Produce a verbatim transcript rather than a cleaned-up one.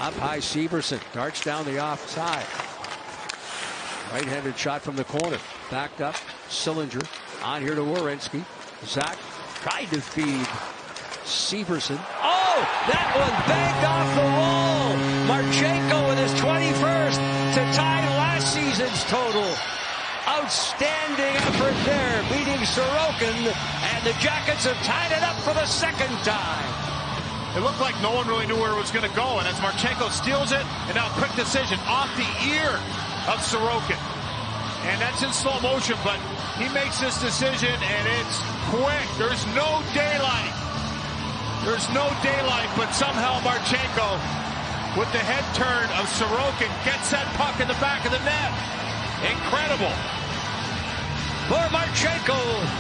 Up high, Severson darts down the offside. Right-handed shot from the corner. Backed up, Sillinger on here to Werenski. Zach tried to feed Severson. Oh, that one banged off the wall. Marchenko with his twenty-first to tie last season's total. Outstanding effort there, beating Sorokin, and the Jackets have tied it up for the second time. It looked like no one really knew where it was going to go, and as Marchenko steals it, and now quick decision off the ear of Sorokin. And that's in slow motion, but he makes this decision, and it's quick. There's no daylight. There's no daylight, but somehow Marchenko, with the head turn of Sorokin, gets that puck in the back of the net. Incredible. For Marchenko.